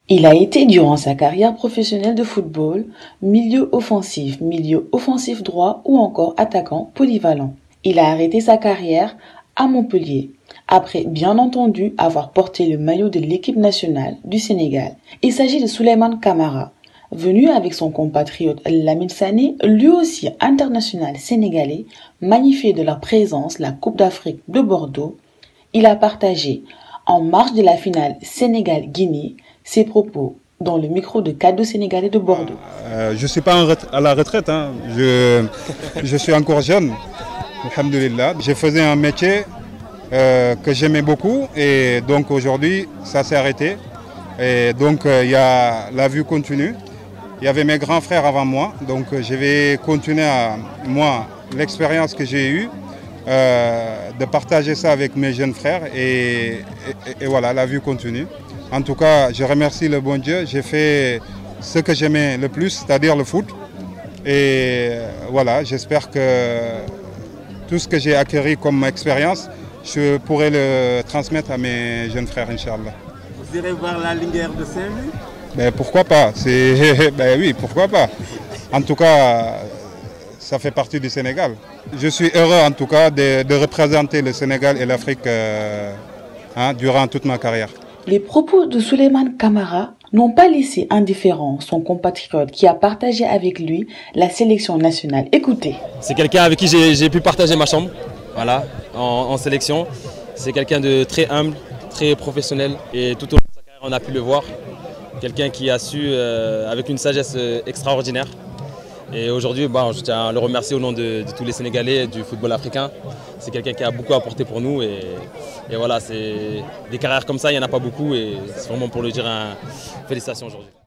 Il a été durant sa carrière professionnelle de football milieu offensif droit ou encore attaquant polyvalent. Il a arrêté sa carrière à Montpellier, après bien entendu avoir porté le maillot de l'équipe nationale du Sénégal. Il s'agit de Souleymane Camara, venu avec son compatriote Lamine Sané, lui aussi international sénégalais, magnifié de leur présence la Coupe d'Afrique de Bordeaux. Il a partagé, en marge de la finale Sénégal-Guinée, ses propos dans le micro de Cadeau Sénégalais de Bordeaux. Je ne suis pas à la retraite, hein. Je suis encore jeune, alhamdoulilah. Je faisais un métier que j'aimais beaucoup et donc aujourd'hui ça s'est arrêté. Et donc il y a la vie continue. Il y avait mes grands frères avant moi, donc je vais continuer moi l'expérience que j'ai eue, de partager ça avec mes jeunes frères et voilà, la vie continue. En tout cas, je remercie le bon Dieu. J'ai fait ce que j'aimais le plus, c'est-à-dire le foot. Et voilà, j'espère que tout ce que j'ai acquis comme expérience, je pourrai le transmettre à mes jeunes frères, Inch'Allah. Vous irez voir la Linguère de Saint-Louis? Ben, pourquoi pas? Ben oui, pourquoi pas? En tout cas, ça fait partie du Sénégal. Je suis heureux en tout cas de représenter le Sénégal et l'Afrique durant toute ma carrière. Les propos de Souleymane Camara n'ont pas laissé indifférent son compatriote qui a partagé avec lui la sélection nationale. Écoutez. C'est quelqu'un avec qui j'ai pu partager ma chambre, voilà, en sélection. C'est quelqu'un de très humble, très professionnel et tout au long de sa carrière on a pu le voir. Quelqu'un qui a su, avec une sagesse extraordinaire. Et aujourd'hui, je tiens à le remercier au nom de tous les Sénégalais du football africain. C'est quelqu'un qui a beaucoup apporté pour nous. Et voilà, des carrières comme ça, il n'y en a pas beaucoup. Et c'est vraiment pour lui dire félicitations aujourd'hui.